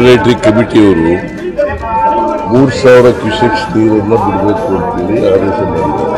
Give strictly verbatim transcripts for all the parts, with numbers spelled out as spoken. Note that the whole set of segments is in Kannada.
ರೆಗ್ಯುಲೇಟರಿ ಕಮಿಟಿಯವರು ಮೂರು ಸಾವಿರ ಕ್ಯೂಸೆಕ್ಸ್ ನೀರನ್ನು ಬಿಡಬೇಕು ಅಂತೇಳಿ ಆದೇಶ ಮಾಡಿದ್ದಾರೆ.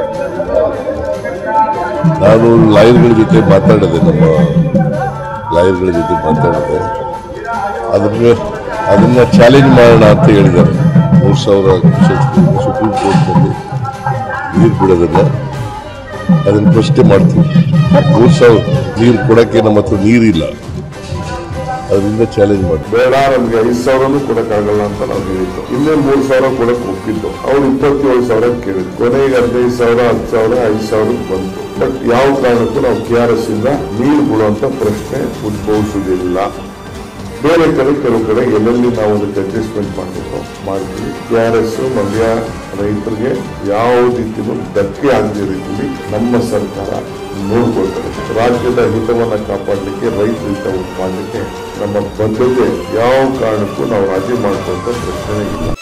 ನಾನು ಲಾಯರ್ಗಳ ಜೊತೆ ಮಾತಾಡಿದೆ, ನಮ್ಮ ಲಾಯರ್ಗಳ ಜೊತೆ ಮಾತಾಡಿದೆ. ಅದನ್ನ ಅದನ್ನು ಚಾಲೆಂಜ್ ಮಾಡೋಣ ಅಂತ ಹೇಳಿದ್ದಾರೆ. ಮೂರು ಸಾವಿರ ಕ್ಯೂಸೆಕ್ಸ್ ಸುಪ್ರೀಂ ಕೋರ್ಟ್ನಲ್ಲಿ ನೀರು ಬಿಡೋದನ್ನು ಅದನ್ನು ಪ್ರಶ್ನೆ ಮಾಡ್ತೀವಿ. ಮೂರು ಸಾವಿರ ನೀರು ಕೊಡೋಕ್ಕೆ ನಮ್ಮ ಹತ್ರ ನೀರಿಲ್ಲ, ಅದರಿಂದ ಚಾಲೆಂಜ್ ಮಾಡಿ ಬೇಡ ನಮ್ಗೆ ಐದು ಸಾವಿರನೂ ಕೊಡಕ್ಕಾಗಲ್ಲ ಅಂತ ನಾವು ಹೇಳಿದ್ದು. ಇನ್ನೇ ಮೂರು ಸಾವಿರ ಕೊಡಕ್ ಒಪ್ಪಿದ್ದು, ಅವ್ರು ಇಪ್ಪತ್ತೇಳು ಸಾವಿರ ಕೇಳಿದ್ರು. ಕೊನೆಗೆ ಹದಿನೈದು ಸಾವಿರ ಹತ್ತು ಸಾವಿರ ಐದು ಸಾವಿರಕ್ಕೆ ಬಂತು. ಬಟ್ ಯಾವ ಕಾರಣಕ್ಕೂ ನಾವು ಕೆ ಆರ್ ಎಸ್ ಇಂದ ನೀರು ಬಿಡುವಂತ ಪ್ರಶ್ನೆ ಉದ್ಭವಿಸುವುದಿಲ್ಲ. ಬೇರೆ ಕಡೆ ಕೆಲವು ಕಡೆ ಎಲ್ಲೆಲ್ಲಿ ನಾವು ಅದಕ್ಕೆ ಅಡ್ಜಸ್ಟ್ಮೆಂಟ್ ಮಾಡಬೇಕು ಮಾಡ್ತೀವಿ. ಕೆ ಆರ್ ಎಸ್ ಮಂಡ್ಯ ರೈತರಿಗೆ ಯಾವ ರೀತಿಯೂ ಧಕ್ಕೆ ಆಗದ ರೀತಿಯಲ್ಲಿ ನಮ್ಮ ಸರ್ಕಾರ ನೋಡ್ಕೊಳ್ತಾರೆ. ರಾಜ್ಯದ ಹಿತವನ್ನು ಕಾಪಾಡಲಿಕ್ಕೆ, ರೈತರ ಹಿತ ಮಾಡಲಿಕ್ಕೆ ನಮ್ಮ ಬದ್ಧತೆ ಯಾವ ಕಾರಣಕ್ಕೂ ನಾವು ರಾಜಿ ಮಾಡ್ಕೊಂತ ಪ್ರಶ್ನೆ ಇಲ್ಲ.